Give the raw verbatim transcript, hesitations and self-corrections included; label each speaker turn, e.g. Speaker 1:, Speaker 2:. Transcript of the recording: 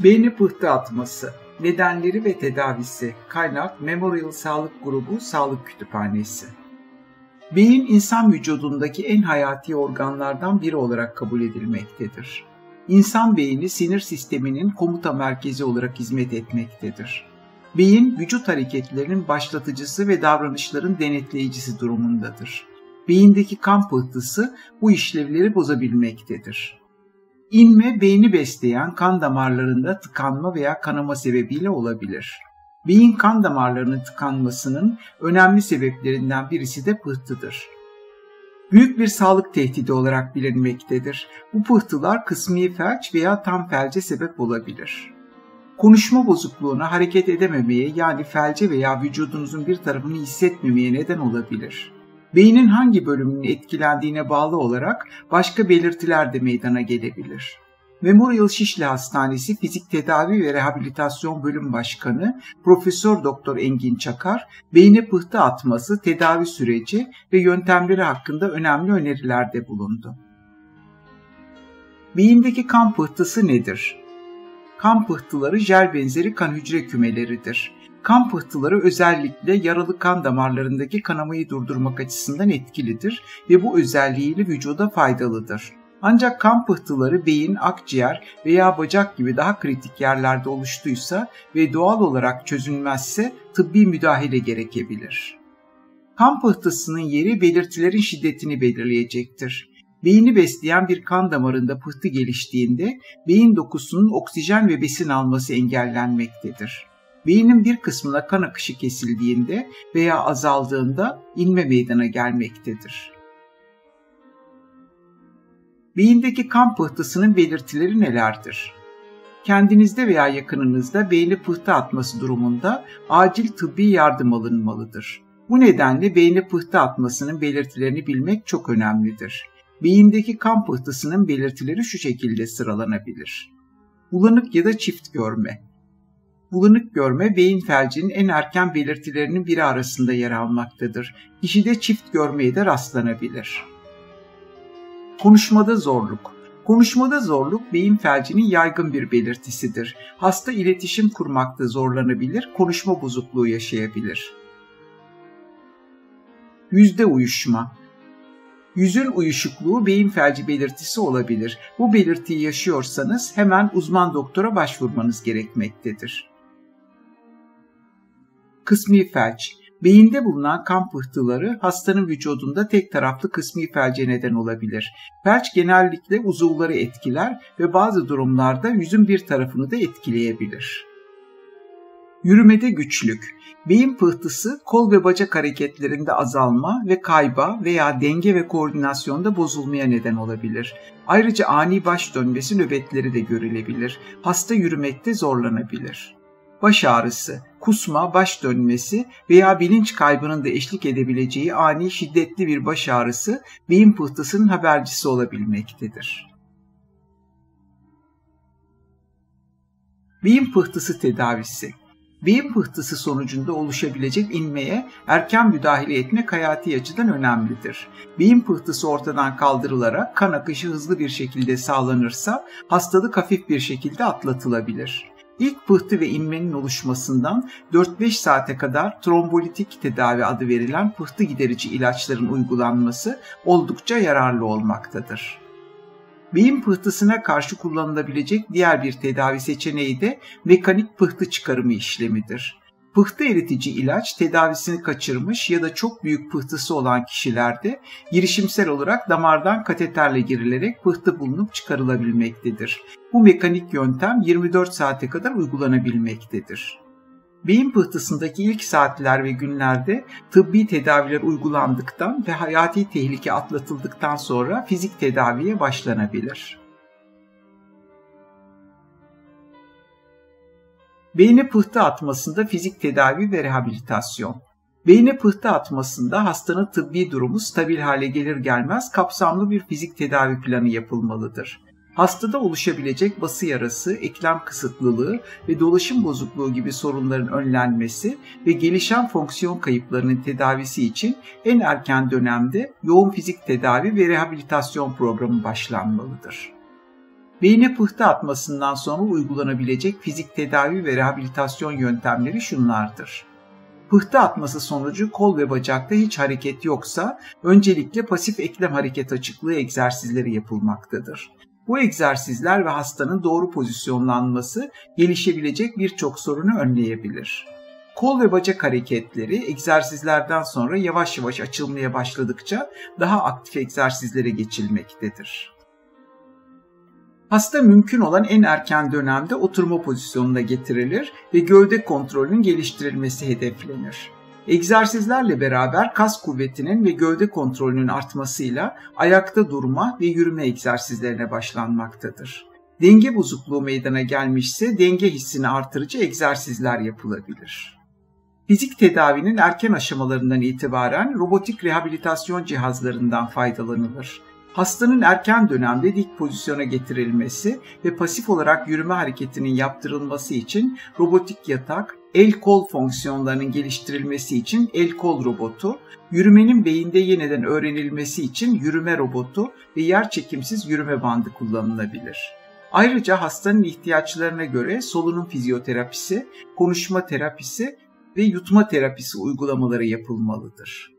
Speaker 1: Beyni pıhtı atması, nedenleri ve tedavisi. Kaynak Memorial Sağlık Grubu Sağlık Kütüphanesi. Beyin, insan vücudundaki en hayati organlardan biri olarak kabul edilmektedir. İnsan beyni sinir sisteminin komuta merkezi olarak hizmet etmektedir. Beyin, vücut hareketlerinin başlatıcısı ve davranışların denetleyicisi durumundadır. Beyindeki kan pıhtısı bu işlevleri bozabilmektedir. İnme, beyni besleyen kan damarlarında tıkanma veya kanama sebebiyle olabilir. Beyin kan damarlarının tıkanmasının önemli sebeplerinden birisi de pıhtıdır. Büyük bir sağlık tehdidi olarak bilinmektedir. Bu pıhtılar kısmi felç veya tam felce sebep olabilir. Konuşma bozukluğuna, hareket edememeye yani felce veya vücudunuzun bir tarafını hissetmemeye neden olabilir. Beynin hangi bölümünün etkilendiğine bağlı olarak başka belirtiler de meydana gelebilir. Memorial Şişli Hastanesi Fizik Tedavi ve Rehabilitasyon Bölüm Başkanı Profesör Doktor Engin Çakar, beyne pıhtı atması, tedavi süreci ve yöntemleri hakkında önemli önerilerde bulundu. Beyindeki kan pıhtısı nedir? Kan pıhtıları jel benzeri kan hücre kümeleridir. Kan pıhtıları özellikle yaralı kan damarlarındaki kanamayı durdurmak açısından etkilidir ve bu özelliğiyle vücuda faydalıdır. Ancak kan pıhtıları beyin, akciğer veya bacak gibi daha kritik yerlerde oluştuysa ve doğal olarak çözülmezse tıbbi müdahale gerekebilir. Kan pıhtısının yeri belirtilerin şiddetini belirleyecektir. Beyni besleyen bir kan damarında pıhtı geliştiğinde beyin dokusunun oksijen ve besin alması engellenmektedir. Beynin bir kısmına kan akışı kesildiğinde veya azaldığında inme meydana gelmektedir. Beyindeki kan pıhtısının belirtileri nelerdir? Kendinizde veya yakınınızda beyne pıhtı atması durumunda acil tıbbi yardım alınmalıdır. Bu nedenle beyne pıhtı atmasının belirtilerini bilmek çok önemlidir. Beyindeki kan pıhtısının belirtileri şu şekilde sıralanabilir. Bulanık ya da çift görme. Bulanık görme, beyin felcinin en erken belirtilerinin biri arasında yer almaktadır. Kişide çift görmeye de rastlanabilir. Konuşmada zorluk. Konuşmada zorluk, beyin felcinin yaygın bir belirtisidir. Hasta iletişim kurmakta zorlanabilir, konuşma bozukluğu yaşayabilir. Yüzde uyuşma. Yüzün uyuşukluğu beyin felci belirtisi olabilir. Bu belirtiyi yaşıyorsanız hemen uzman doktora başvurmanız gerekmektedir. Kısmi felç. Beyinde bulunan kan pıhtıları hastanın vücudunda tek taraflı kısmi felce neden olabilir. Felç genellikle uzuvları etkiler ve bazı durumlarda yüzün bir tarafını da etkileyebilir. Yürümede güçlük. Beyin pıhtısı kol ve bacak hareketlerinde azalma ve kayba veya denge ve koordinasyonda bozulmaya neden olabilir. Ayrıca ani baş dönmesi nöbetleri de görülebilir. Hasta yürümekte zorlanabilir. Baş ağrısı, kusma, baş dönmesi veya bilinç kaybının da eşlik edebileceği ani şiddetli bir baş ağrısı beyin pıhtısının habercisi olabilmektedir. Beyin pıhtısı tedavisi. Beyin pıhtısı sonucunda oluşabilecek inmeye erken müdahale etmek hayati açıdan önemlidir. Beyin pıhtısı ortadan kaldırılarak kan akışı hızlı bir şekilde sağlanırsa hastalık hafif bir şekilde atlatılabilir. İlk pıhtı ve inmenin oluşmasından dört beş saate kadar trombolitik tedavi adı verilen pıhtı giderici ilaçların uygulanması oldukça yararlı olmaktadır. Beyin pıhtısına karşı kullanılabilecek diğer bir tedavi seçeneği de mekanik pıhtı çıkarımı işlemidir. Pıhtı eritici ilaç tedavisini kaçırmış ya da çok büyük pıhtısı olan kişilerde girişimsel olarak damardan kateterle girilerek pıhtı bulunup çıkarılabilmektedir. Bu mekanik yöntem yirmi dört saate kadar uygulanabilmektedir. Beyin pıhtısındaki ilk saatler ve günlerde tıbbi tedaviler uygulandıktan ve hayati tehlike atlatıldıktan sonra fizik tedaviye başlanabilir. Beyne pıhtı atmasında fizik tedavi ve rehabilitasyon. Beyne pıhtı atmasında hastanın tıbbi durumu stabil hale gelir gelmez kapsamlı bir fizik tedavi planı yapılmalıdır. Hastada oluşabilecek bası yarası, eklem kısıtlılığı ve dolaşım bozukluğu gibi sorunların önlenmesi ve gelişen fonksiyon kayıplarının tedavisi için en erken dönemde yoğun fizik tedavi ve rehabilitasyon programı başlanmalıdır. Beyine pıhtı atmasından sonra uygulanabilecek fizik tedavi ve rehabilitasyon yöntemleri şunlardır. Pıhtı atması sonucu kol ve bacakta hiç hareket yoksa öncelikle pasif eklem hareket açıklığı egzersizleri yapılmaktadır. Bu egzersizler ve hastanın doğru pozisyonlanması gelişebilecek birçok sorunu önleyebilir. Kol ve bacak hareketleri egzersizlerden sonra yavaş yavaş açılmaya başladıkça daha aktif egzersizlere geçilmektedir. Hasta mümkün olan en erken dönemde oturma pozisyonuna getirilir ve gövde kontrolünün geliştirilmesi hedeflenir. Egzersizlerle beraber kas kuvvetinin ve gövde kontrolünün artmasıyla ayakta durma ve yürüme egzersizlerine başlanmaktadır. Denge bozukluğu meydana gelmişse denge hissini artırıcı egzersizler yapılabilir. Fizik tedavinin erken aşamalarından itibaren robotik rehabilitasyon cihazlarından faydalanılır. Hastanın erken dönemde dik pozisyona getirilmesi ve pasif olarak yürüme hareketinin yaptırılması için robotik yatak, el-kol fonksiyonlarının geliştirilmesi için el-kol robotu, yürümenin beyinde yeniden öğrenilmesi için yürüme robotu ve yerçekimsiz yürüme bandı kullanılabilir. Ayrıca hastanın ihtiyaçlarına göre solunum fizyoterapisi, konuşma terapisi ve yutma terapisi uygulamaları yapılmalıdır.